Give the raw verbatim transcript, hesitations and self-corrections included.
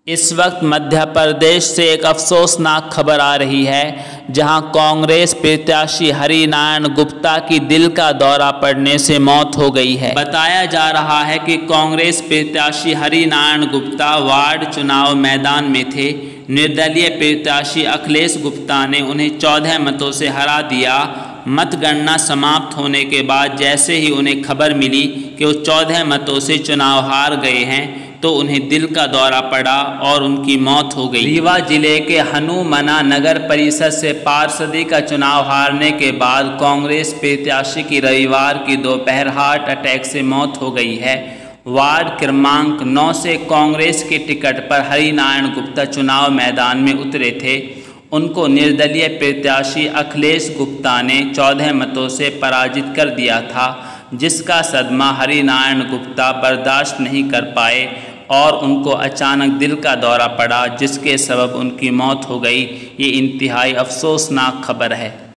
इस वक्त मध्य प्रदेश से एक अफसोसनाक खबर आ रही है, जहां कांग्रेस प्रत्याशी हरिनारायण गुप्ता की दिल का दौरा पड़ने से मौत हो गई है। बताया जा रहा है कि कांग्रेस प्रत्याशी हरिनारायण गुप्ता वार्ड चुनाव मैदान में थे। निर्दलीय प्रत्याशी अखिलेश गुप्ता ने उन्हें चौदह मतों से हरा दिया। मतगणना समाप्त होने के बाद जैसे ही उन्हें खबर मिली कि वो चौदह मतों से चुनाव हार गए हैं, तो उन्हें दिल का दौरा पड़ा और उनकी मौत हो गई। रीवा जिले के हनुमना नगर परिषद से पार्षदी का चुनाव हारने के बाद कांग्रेस प्रत्याशी की रविवार की दोपहर हार्ट अटैक से मौत हो गई है। वार्ड क्रमांक नौ से कांग्रेस के टिकट पर हरिनारायण गुप्ता चुनाव मैदान में उतरे थे। उनको निर्दलीय प्रत्याशी अखिलेश गुप्ता ने चौदह मतों से पराजित कर दिया था, जिसका सदमा हरिनारायण गुप्ता बर्दाश्त नहीं कर पाए और उनको अचानक दिल का दौरा पड़ा, जिसके सबब उनकी मौत हो गई। ये इंतहाई अफसोसनाक खबर है।